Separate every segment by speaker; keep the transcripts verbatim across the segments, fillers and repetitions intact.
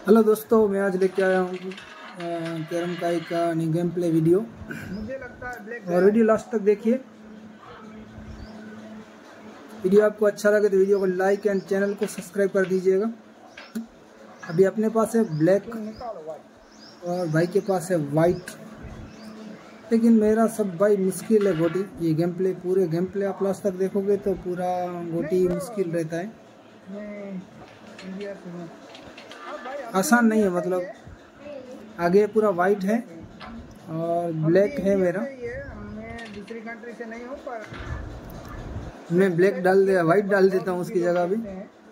Speaker 1: Hello दोस्तों, मैं आज लेके आया हूँ कैरम काई का न्यू गेम प्ले वीडियो।
Speaker 2: मुझे लगता है ब्लैक
Speaker 1: और वीडियो लास्ट तक देखिए। वीडियो आपको अच्छा लगे तो वीडियो को लाइक एंड चैनल को सब्सक्राइब कर दीजिएगा। अभी अपने पास है ब्लैक और भाई के पास है वाइट, लेकिन मेरा सब भाई मुश्किल है गोटी। ये गेम प्ले पूरे गेम प्ले आप लास्ट तक देखोगे तो पूरा गोटी मुश्किल रहता है, आसान नहीं है। मतलब आगे पूरा वाइट है और ब्लैक है मेरा।
Speaker 2: मैं दूसरी कंट्री से नहीं हूँ, पर
Speaker 1: मैं ब्लैक डाल दे वाइट डाल देता हूँ उसकी जगह भी।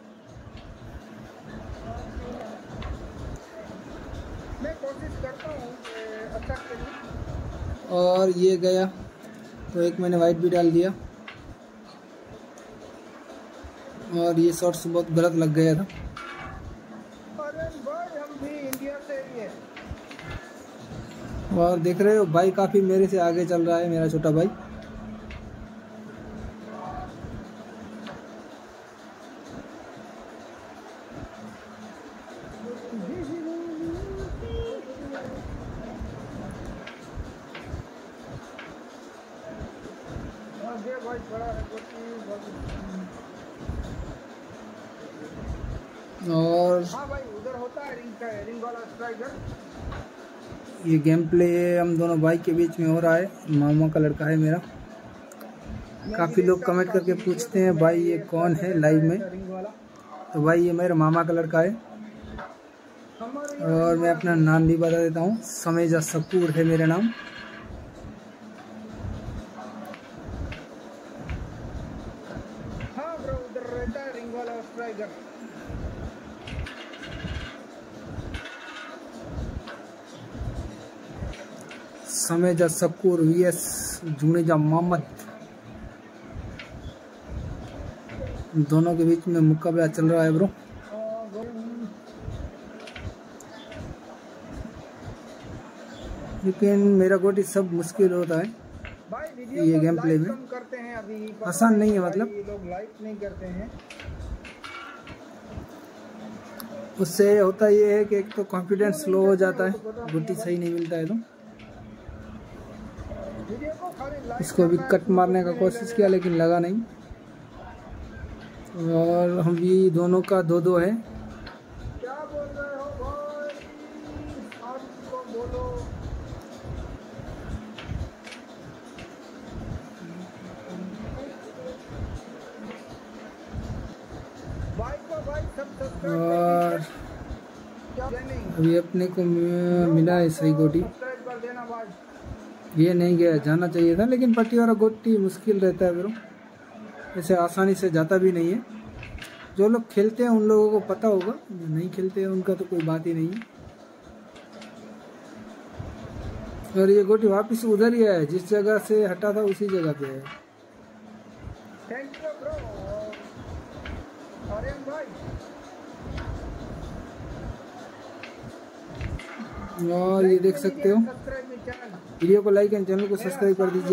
Speaker 2: मैं कोशिश करता हूँ अच्छा खेलूं।
Speaker 1: और ये गया तो एक मैंने वाइट भी डाल दिया और ये शॉट्स बहुत गलत लग गया था। और देख रहे हो भाई काफी मेरे से आगे चल रहा है, मेरा छोटा भाई। और
Speaker 2: हाँ भाई, उधर होता है रिंग का रिंग वाला स्ट्राइकर।
Speaker 1: ये गेम प्ले हम दोनों भाई के बीच में हो रहा है। मामा का लड़का है मेरा। काफ़ी लोग कमेंट करके पूछते हैं भाई ये कौन है लाइव में, तो भाई ये मेरे मामा का लड़का है। और मैं अपना नाम भी बता देता हूँ, समेजा सकूर है मेरा नाम।
Speaker 2: हाँ ब्रो, उधर रहता है रिंग वाला स्ट्राइकर।
Speaker 1: समेजा सकूर वीएस जुनेजा मोहम्मद, दोनों के बीच में मुकाबला चल रहा है ब्रो। लेकिन मेरा गोटी सब मुश्किल होता है ये गेम प्ले में,
Speaker 2: करते हैं अभी
Speaker 1: आसान नहीं है। मतलब
Speaker 2: लोग लाइक नहीं करते हैं।
Speaker 1: उससे होता ये है कि एक तो कॉन्फिडेंस स्लो हो जाता है, गोटी सही नहीं मिलता है। तो इसको भी कट मारने का कोशिश किया लेकिन लगा नहीं। और हम भी दोनों का दो दो है।
Speaker 2: क्या बोल रहे हो भाई, आपको बोलो। भाई को भाई सब
Speaker 1: और अभी अपने को मिला है सही गोटी।
Speaker 2: सब्सक्राइब कर देना भाई।
Speaker 1: ये नहीं गया, जाना चाहिए था, लेकिन पट्टी वाला गोटी मुश्किल रहता है ब्रो, ऐसे आसानी से जाता भी नहीं है। जो लोग खेलते हैं उन लोगों को पता होगा, जो नहीं खेलते हैं उनका तो कोई बात ही नहीं है। और ये गोटी वापस उधर ही है, जिस जगह से हटा था उसी जगह पे है।
Speaker 2: थैंक यू ब्रो आर्यन भाई।
Speaker 1: और ये देख सकते हो, वीडियो को लाइक एंड चैनल को सब्सक्राइब कर दीजिए।